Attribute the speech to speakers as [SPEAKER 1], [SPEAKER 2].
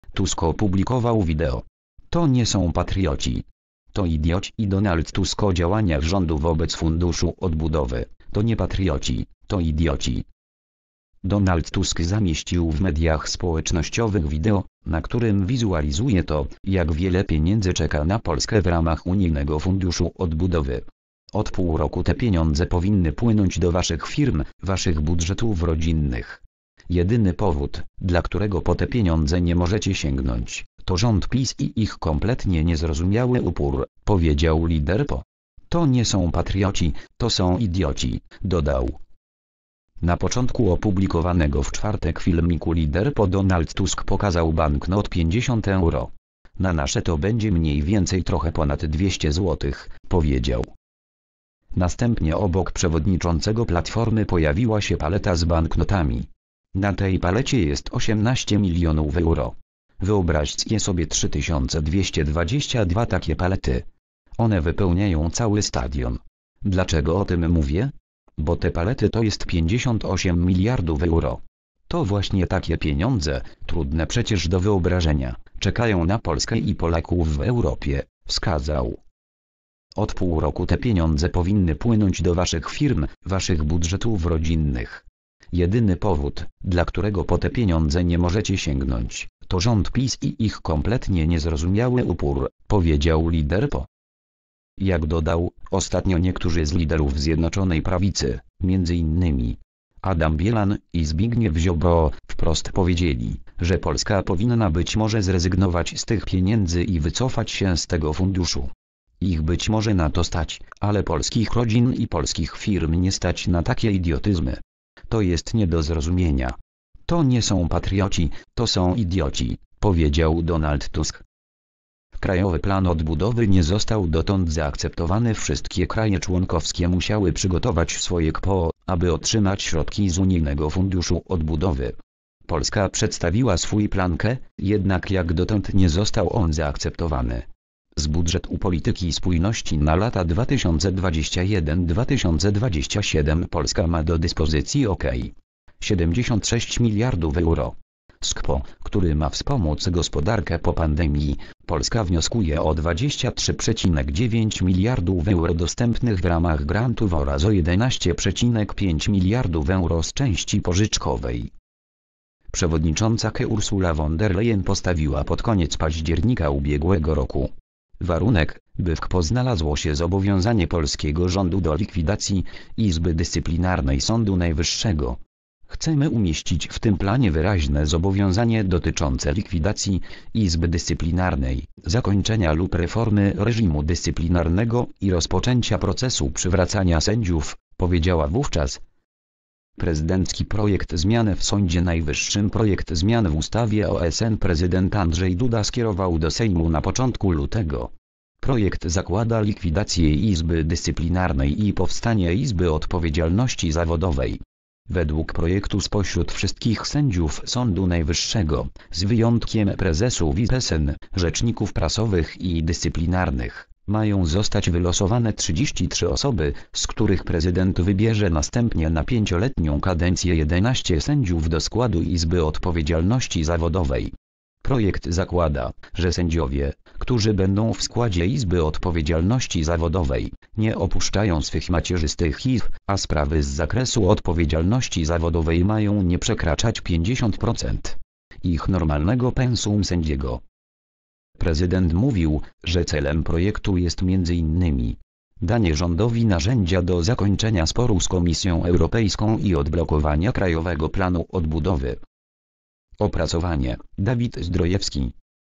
[SPEAKER 1] Tusk opublikował wideo. To nie są patrioci. To idioci i Donald Tusk o działaniach rządu wobec Funduszu Odbudowy. To nie patrioci, to idioci. Donald Tusk zamieścił w mediach społecznościowych wideo, na którym wizualizuje to, jak wiele pieniędzy czeka na Polskę w ramach Unijnego Funduszu Odbudowy. Od pół roku te pieniądze powinny płynąć do waszych firm, waszych budżetów rodzinnych. Jedyny powód, dla którego po te pieniądze nie możecie sięgnąć, to rząd PiS i ich kompletnie niezrozumiały upór, powiedział lider PO. To nie są patrioci, to są idioci, dodał. Na początku opublikowanego w czwartek filmiku lider PO Donald Tusk pokazał banknot 50 euro. Na nasze to będzie mniej więcej trochę ponad 200 zł, powiedział. Następnie obok przewodniczącego Platformy pojawiła się paleta z banknotami. Na tej palecie jest 18 milionów euro. Wyobraźcie sobie 3222 takie palety. One wypełniają cały stadion. Dlaczego o tym mówię? Bo te palety to jest 58 miliardów euro. To właśnie takie pieniądze, trudne przecież do wyobrażenia, czekają na Polskę i Polaków w Europie, wskazał. Od pół roku te pieniądze powinny płynąć do waszych firm, waszych budżetów rodzinnych. Jedyny powód, dla którego po te pieniądze nie możecie sięgnąć, to rząd PiS i ich kompletnie niezrozumiały upór, powiedział lider PO. Jak dodał, ostatnio niektórzy z liderów Zjednoczonej Prawicy, m.in. Adam Bielan i Zbigniew Ziobro, wprost powiedzieli, że Polska powinna być może zrezygnować z tych pieniędzy i wycofać się z tego funduszu. Ich być może na to stać, ale polskich rodzin i polskich firm nie stać na takie idiotyzmy. To jest nie do zrozumienia. To nie są patrioci, to są idioci, powiedział Donald Tusk. Krajowy Plan Odbudowy nie został dotąd zaakceptowany. Wszystkie kraje członkowskie musiały przygotować swoje KPO, aby otrzymać środki z Unijnego Funduszu Odbudowy. Polska przedstawiła swój plan K, jednak jak dotąd nie został on zaakceptowany. Z budżetu polityki spójności na lata 2021-2027 Polska ma do dyspozycji ok. 76 miliardów euro. Z KPO, który ma wspomóc gospodarkę po pandemii, Polska wnioskuje o 23,9 miliardów euro dostępnych w ramach grantów oraz o 11,5 miliardów euro z części pożyczkowej. Przewodnicząca KE Ursula von der Leyen postawiła pod koniec października ubiegłego roku warunek, by w KPO znalazło się zobowiązanie polskiego rządu do likwidacji Izby Dyscyplinarnej Sądu Najwyższego. Chcemy umieścić w tym planie wyraźne zobowiązanie dotyczące likwidacji Izby Dyscyplinarnej, zakończenia lub reformy reżimu dyscyplinarnego i rozpoczęcia procesu przywracania sędziów, powiedziała wówczas. Prezydencki projekt zmian w Sądzie Najwyższym. Projekt zmian w ustawie o SN prezydent Andrzej Duda skierował do Sejmu na początku lutego. Projekt zakłada likwidację Izby Dyscyplinarnej i powstanie Izby Odpowiedzialności Zawodowej. Według projektu spośród wszystkich sędziów Sądu Najwyższego, z wyjątkiem prezesów i SN, rzeczników prasowych i dyscyplinarnych, mają zostać wylosowane 33 osoby, z których prezydent wybierze następnie na 5-letnią kadencję 11 sędziów do składu Izby Odpowiedzialności Zawodowej. Projekt zakłada, że sędziowie, którzy będą w składzie Izby Odpowiedzialności Zawodowej, nie opuszczają swych macierzystych izb, a sprawy z zakresu odpowiedzialności zawodowej mają nie przekraczać 50% ich normalnego pensum sędziego. Prezydent mówił, że celem projektu jest m.in. danie rządowi narzędzia do zakończenia sporu z Komisją Europejską i odblokowania Krajowego Planu Odbudowy. Opracowanie: Dawid Zdrojewski.